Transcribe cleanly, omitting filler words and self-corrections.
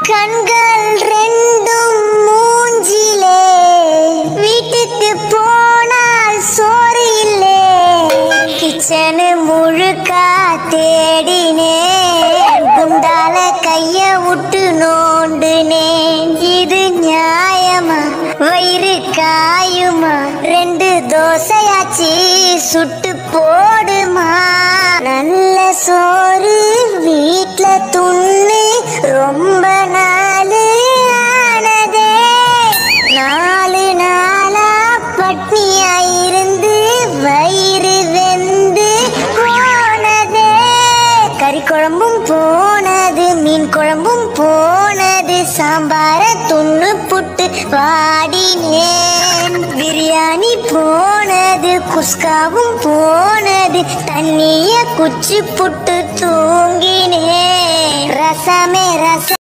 கண்கள் ரெண்டும் மூஞ்சிலே வீட்டுக்கு போனால் சோறு இல்லே கிச்சனு முழுக்கா தேடினேன் குண்டால கைய விட்டு நோண்டுனேன் இது நியாயமா வயிறு காயுமா 2 தோசையாச்சு சுட்டு போடுமா நல்ல சோறு வீட்ல துண்ணு ரொம்ப நாள் ஆனதே 4 நாளா பட்னியாயிருந்து வயிறு வெந்து போனதே கறி குழம்பும் போனது மீன் குழம்பும் போனது சாம்பார துண்ணு புட்டு வாடினேன் பிரியாணி போனது குஸ்காவும் போனது தண்ணிய குச்சி புட்டு தூங்கினேன் ரசமே ரசம்